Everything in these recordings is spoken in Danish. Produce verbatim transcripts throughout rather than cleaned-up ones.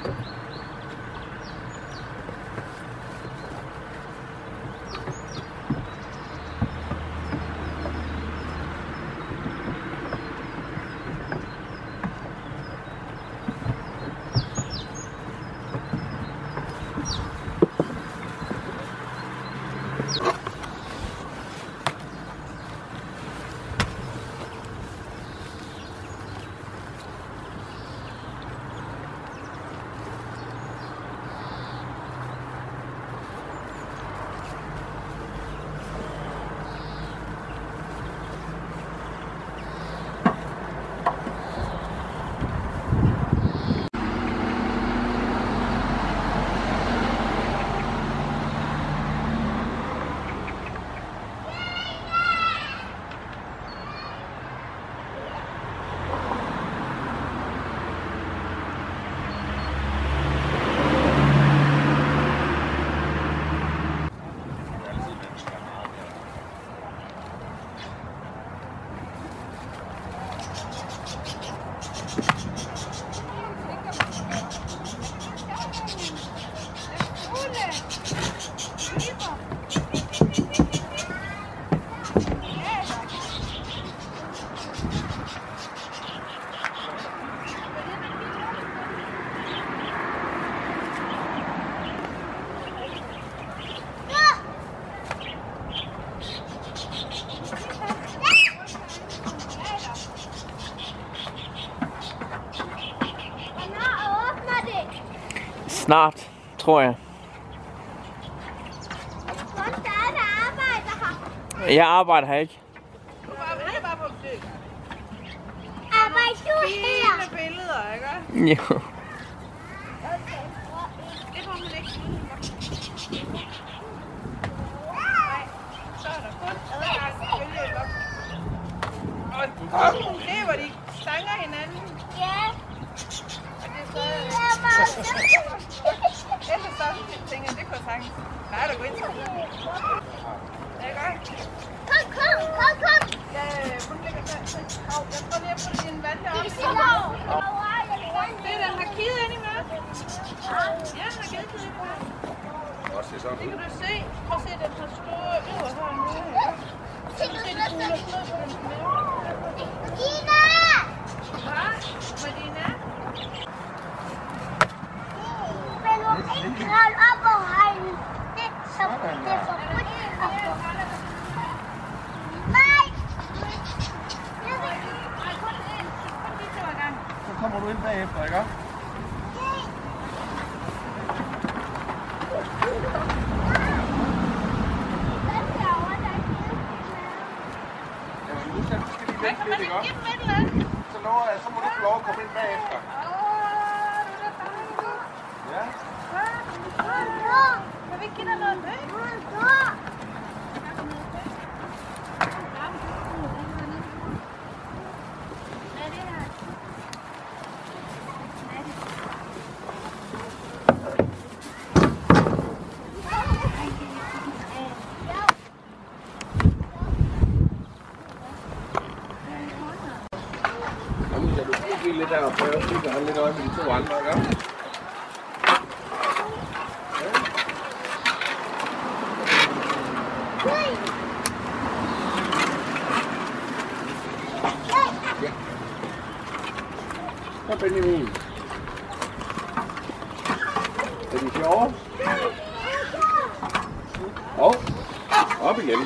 Snart, tror jeg. Jeg arbejder her ikke. Arbejder du her? Fine billeder, ikke? Jo. Det må man ikke sige. Nej, så er der kun adgang til følge. Og det er, hvor de stanger hinanden. Ja. Og det er så... Ellers så tænker jeg, det kunne jeg sagtens. Nej, der går ind til det. Er det godt? Kom, kom, kom, kom. Ja, hun ligger der. Jeg tror lige, at putte din vand deroppe. Det er så Det er den har kidet ind i mørk. Ja, den har givet kidet ind i mørk. Det kan du se. Prøv at se den her store øver hernede. Se, du se de gule snød på den mave. Dina! Hvad? Medina? Men du ikke kravle op og hegnet. Det er så det er forbudt. Nej! Nej, kun en. Kun de to ad gangen. Så kommer du ind bagefter, ikke? Jamen, nu skal de vente lidt, ikke? Giv dem et eller andet. Så lover jeg, så må du få lov at komme ind bagefter. Åh, du er da dejlig. Ja? Kan vi ikke give dig noget møg? Jamen, kan du ikke lidt deroppe, og så kan han lidt øje med de to andre, ikke? Så Benjamin. Er de sjove? Og op igen.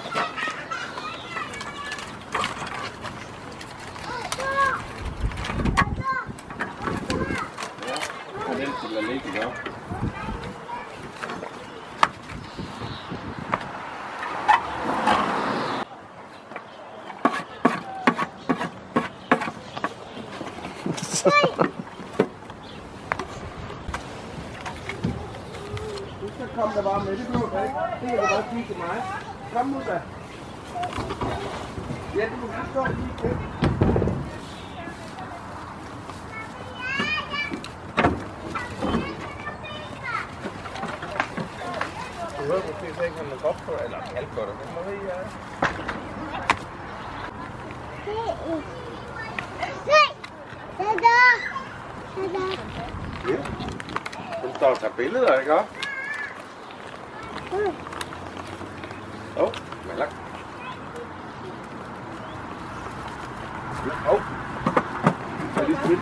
Ja, den skal lade ligge, ikke? Du skal komme der bare med, det behøver du ikke. Det kan du bare sige til mig. Kom nu da. Ja, du må lige stå lige til. Du hører måske ikke, at man godt på, eller alt godt, men må vi, ja. Nej! Dada! Dada! Ja. står og tager billeder, ikke også? Åh, oh, malak. Åh. Oh. Er det sprit?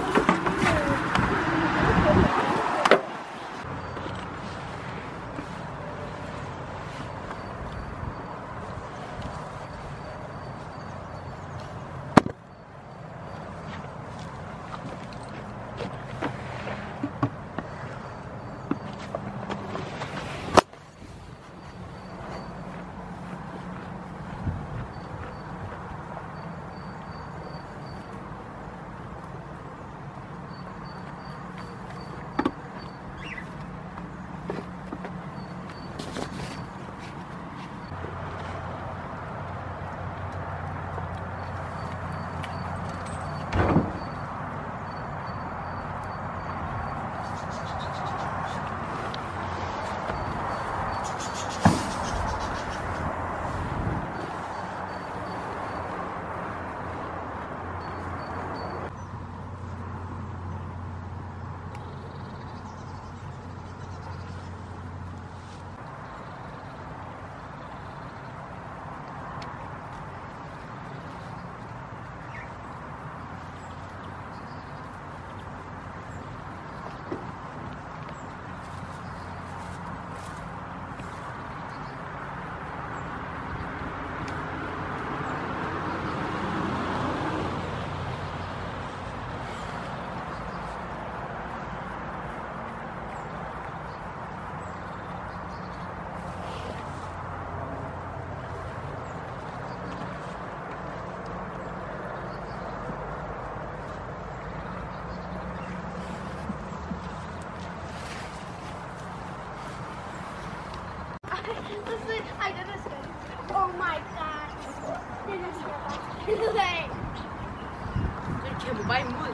Ej, den er skøn. Oh my god. Den er skøn. Nej. Den kæmper bare imod.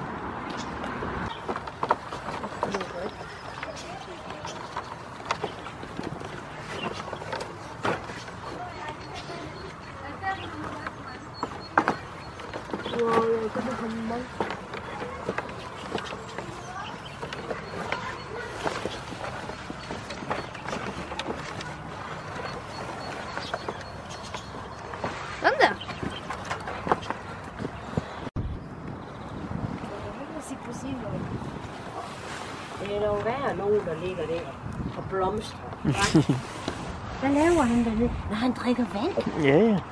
Wow, jeg kan få mig. Sådan der. Det er dog værre nogen, der ligger der og blomstrer. Hvad laver han dernede? Når han drikker vand? Ja, ja.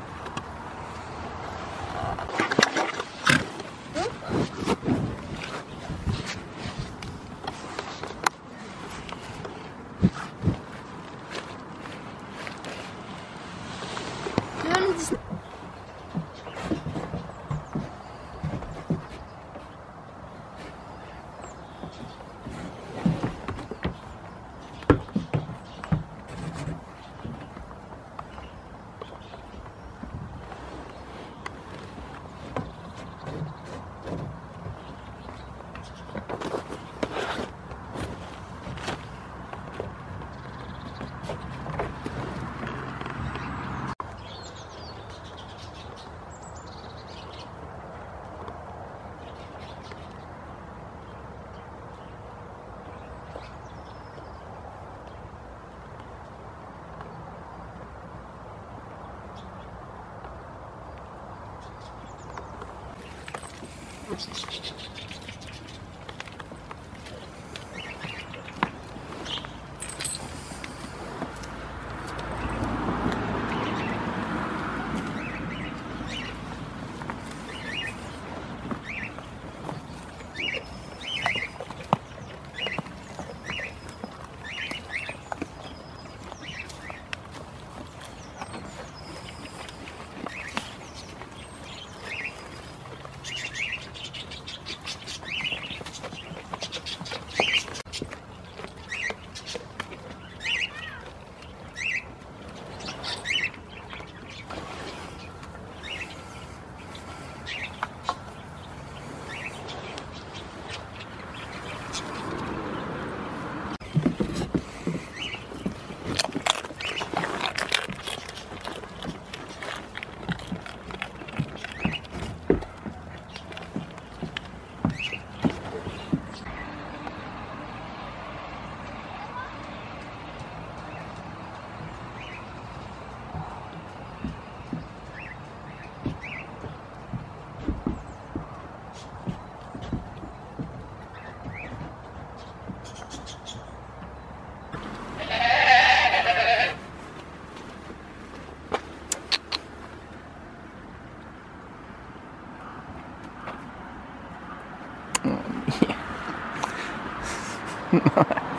Nej.